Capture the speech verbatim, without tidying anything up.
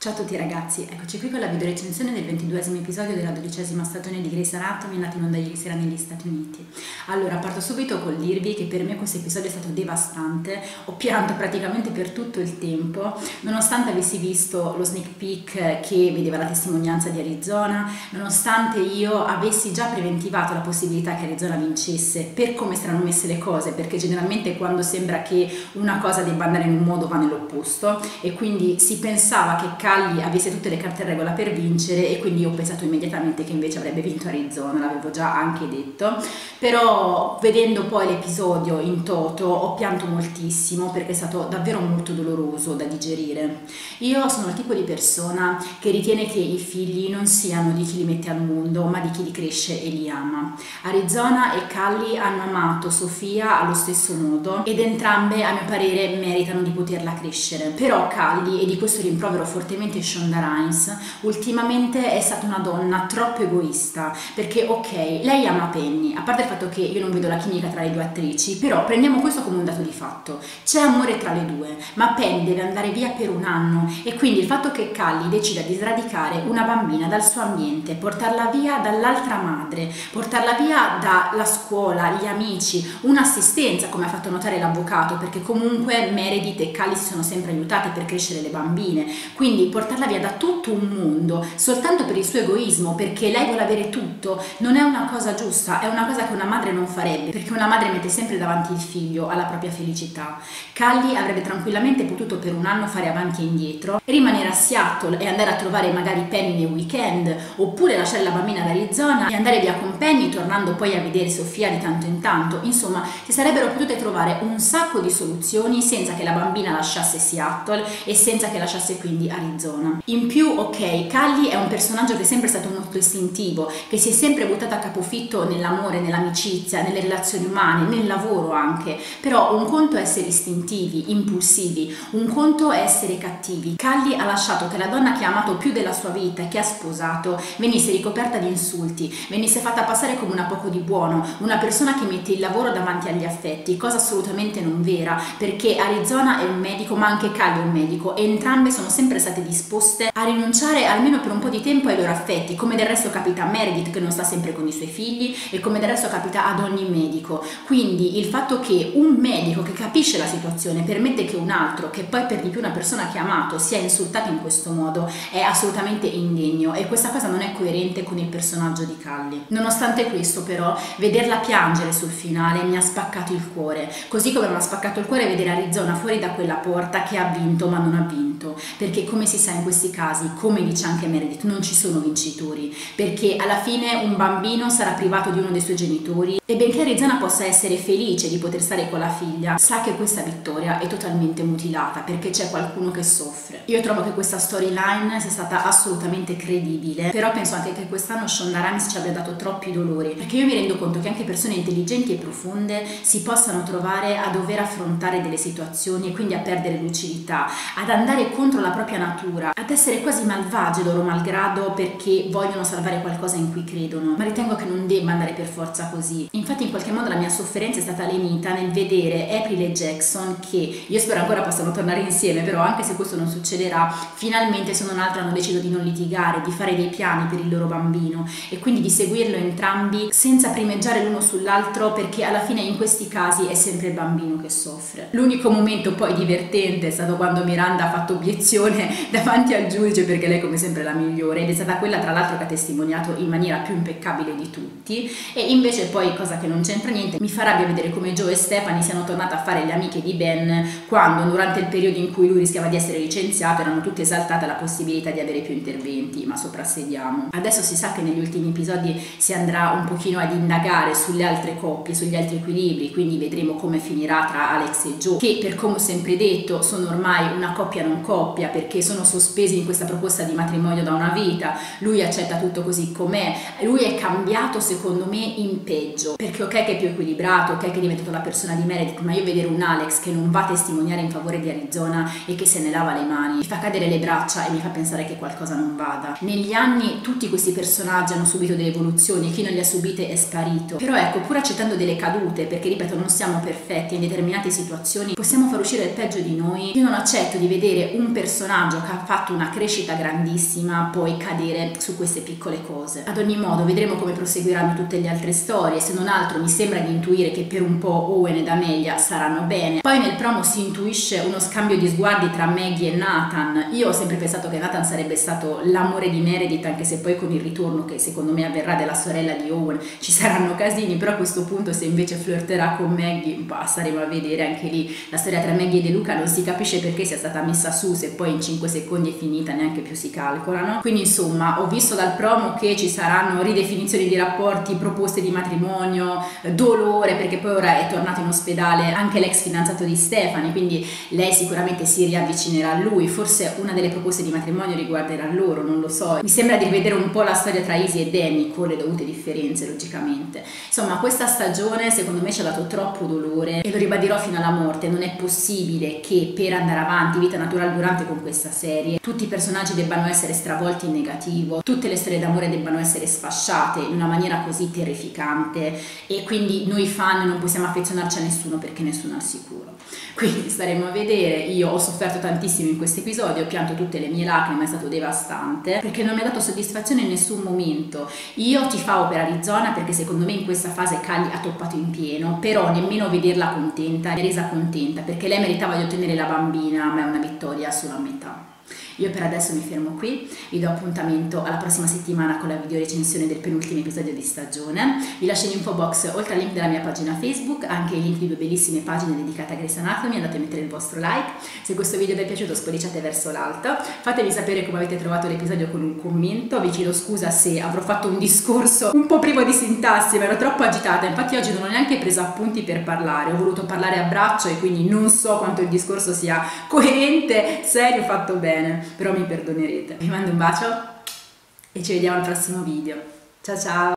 Ciao a tutti ragazzi, eccoci qui con la video recensione del ventiduesimo episodio della dodicesima stagione di Grey's Anatomy, nata in onda ieri sera negli Stati Uniti. Allora, parto subito col dirvi che per me questo episodio è stato devastante, ho pianto praticamente per tutto il tempo, nonostante avessi visto lo sneak peek che vedeva la testimonianza di Arizona, nonostante io avessi già preventivato la possibilità che Arizona vincesse per come saranno messe le cose, perché generalmente quando sembra che una cosa debba andare in un modo va nell'opposto, e quindi si pensava che Callie avesse tutte le carte in regola per vincere, e quindi io ho pensato immediatamente che invece avrebbe vinto Arizona, l'avevo già anche detto. Però vedendo poi l'episodio in toto ho pianto moltissimo perché è stato davvero molto doloroso da digerire. Io sono il tipo di persona che ritiene che i figli non siano di chi li mette al mondo ma di chi li cresce e li ama. Arizona e Callie hanno amato Sofia allo stesso modo ed entrambe a mio parere meritano di poterla crescere. Però Callie, e di questo rimprovero fortemente Shonda Rhimes, ultimamente è stata una donna troppo egoista, perché ok, lei ama Penny, a parte il fatto che io non vedo la chimica tra le due attrici, però prendiamo questo come un dato di fatto, c'è amore tra le due, ma Penny deve andare via per un anno, e quindi il fatto che Callie decida di sradicare una bambina dal suo ambiente, portarla via dall'altra madre, portarla via dalla scuola, gli amici, un'assistenza, come ha fatto notare l'avvocato, perché comunque Meredith e Callie si sono sempre aiutate per crescere le bambine, quindi portarla via da tutto un mondo soltanto per il suo egoismo, perché lei vuole avere tutto, non è una cosa giusta, è una cosa che una madre non farebbe, perché una madre mette sempre davanti il figlio alla propria felicità. Callie avrebbe tranquillamente potuto per un anno fare avanti e indietro, rimanere a Seattle e andare a trovare magari Penny nel weekend, oppure lasciare la bambina ad Arizona e andare via con Penny, tornando poi a vedere Sofia di tanto in tanto. Insomma, si sarebbero potute trovare un sacco di soluzioni senza che la bambina lasciasse Seattle e senza che lasciasse quindi Arizona. In più, ok, Callie è un personaggio che è sempre stato molto istintivo, che si è sempre buttato a capofitto nell'amore, nell'amicizia, nelle relazioni umane, nel lavoro anche, però un conto è essere istintivi, impulsivi, un conto è essere cattivi. Callie ha lasciato che la donna che ha amato più della sua vita e che ha sposato venisse ricoperta di insulti, venisse fatta passare come una poco di buono, una persona che mette il lavoro davanti agli affetti, cosa assolutamente non vera, perché Arizona è un medico ma anche Callie è un medico, e entrambe sono sempre state disposte a rinunciare almeno per un po' di tempo ai loro affetti, come del resto capita a Meredith, che non sta sempre con i suoi figli, e come del resto capita ad ogni medico. Quindi il fatto che un medico che capisce la situazione permette che un altro, che poi per di più una persona che ha amato, sia insultato in questo modo è assolutamente indegno, e questa cosa non è coerente con il personaggio di Callie. Nonostante questo però, vederla piangere sul finale mi ha spaccato il cuore, così come mi ha spaccato il cuore vedere Arizona fuori da quella porta che ha vinto ma non ha vinto, perché come si sa in questi casi, come dice anche Meredith, non ci sono vincitori, perché alla fine un bambino sarà privato di uno dei suoi genitori, e benché Arizona possa essere felice di poter stare con la figlia, sa che questa vittoria è totalmente mutilata perché c'è qualcuno che soffre. Io trovo che questa storyline sia stata assolutamente credibile, però penso anche che quest'anno Shonda Rhimes ci abbia dato troppi dolori, perché io mi rendo conto che anche persone intelligenti e profonde si possano trovare a dover affrontare delle situazioni e quindi a perdere lucidità, ad andare contro la propria natura, ad essere quasi malvagie loro malgrado perché vogliono salvare qualcosa in cui credono, ma ritengo che non debba andare per forza così. Infatti in qualche modo la mia sofferenza è stata lenita nel vedere April e Jackson, che io spero ancora possano tornare insieme, però anche se questo non succederà, finalmente se non altro hanno deciso di non litigare, di fare dei piani per il loro bambino e quindi di seguirlo entrambi senza primeggiare l'uno sull'altro, perché alla fine in questi casi è sempre il bambino che soffre. L'unico momento poi divertente è stato quando Miranda ha fatto obiezione davanti al giudice, perché lei come sempre è la migliore, ed è stata quella tra l'altro che ha testimoniato in maniera più impeccabile di tutti. E invece poi, cosa che non c'entra niente, mi fa rabbia vedere come Joe e Stephanie siano tornate a fare le amiche di Ben, quando durante il periodo in cui lui rischiava di essere licenziato erano tutte esaltate alla possibilità di avere più interventi, ma soprassediamo. Adesso si sa che negli ultimi episodi si andrà un pochino ad indagare sulle altre coppie, sugli altri equilibri, quindi vedremo come finirà tra Alex e Joe, che per come ho sempre detto sono ormai una coppia non coppia, perché sono sospesi in questa proposta di matrimonio da una vita. Lui accetta tutto così com'è, lui è cambiato secondo me in peggio, perché ok che è più equilibrato, ok che è diventato la persona di Meredith, ma io vedere un Alex che non va a testimoniare in favore di Arizona e che se ne lava le mani mi fa cadere le braccia e mi fa pensare che qualcosa non vada. Negli anni tutti questi personaggi hanno subito delle evoluzioni, chi non le ha subite è sparito, però ecco, pur accettando delle cadute, perché ripeto non siamo perfetti, in determinate situazioni possiamo far uscire il peggio di noi, io non accetto di vedere un personaggio che ha ha fatto una crescita grandissima, poi cadere su queste piccole cose. Ad ogni modo vedremo come proseguiranno tutte le altre storie, se non altro mi sembra di intuire che per un po' Owen ed Amelia saranno bene. Poi nel promo si intuisce uno scambio di sguardi tra Maggie e Nathan. Io ho sempre pensato che Nathan sarebbe stato l'amore di Meredith, anche se poi con il ritorno che secondo me avverrà della sorella di Owen ci saranno casini, però a questo punto se invece flirterà con Maggie, bah, staremo a vedere. Anche lì la storia tra Maggie e De Luca non si capisce perché sia stata messa su, se poi in cinque secondi è finita, neanche più si calcolano. Quindi insomma ho visto dal promo che ci saranno ridefinizioni di rapporti, proposte di matrimonio, dolore, perché poi ora è tornato in ospedale anche l'ex fidanzato di Stephanie, quindi lei sicuramente si riavvicinerà a lui, forse una delle proposte di matrimonio riguarderà loro, non lo so. Mi sembra di rivedere un po' la storia tra Izzy e Danny, con le dovute differenze logicamente. Insomma, questa stagione secondo me ci ha dato troppo dolore e lo ribadirò fino alla morte. Non è possibile che per andare avanti, vita naturale durante con questa serie, tutti i personaggi debbano essere stravolti in negativo, tutte le storie d'amore debbano essere sfasciate in una maniera così terrificante, e quindi noi fan non possiamo affezionarci a nessuno perché nessuno è al sicuro. Quindi staremo a vedere. Io ho sofferto tantissimo in questo episodio, ho pianto tutte le mie lacrime, è stato devastante perché non mi ha dato soddisfazione in nessun momento. Io tifavo per Arizona perché secondo me in questa fase Kylie ha toppato in pieno, però nemmeno vederla contenta mi ha resa contenta, perché lei meritava di ottenere la bambina, ma è una vittoria solo a metà. Io per adesso mi fermo qui, vi do appuntamento alla prossima settimana con la video recensione del penultimo episodio di stagione. Vi lascio in info box, oltre al link della mia pagina Facebook, anche i link di due bellissime pagine dedicate a Grey's Anatomy. Andate a mettere il vostro like. Se questo video vi è piaciuto spolliciate verso l'alto, fatemi sapere come avete trovato l'episodio con un commento. Vi chiedo scusa se avrò fatto un discorso un po' privo di sintassi, ma ero troppo agitata, infatti oggi non ho neanche preso appunti per parlare, ho voluto parlare a braccio e quindi non so quanto il discorso sia coerente, serio, fatto bene, però mi perdonerete. Vi mando un bacio e ci vediamo al prossimo video. Ciao ciao!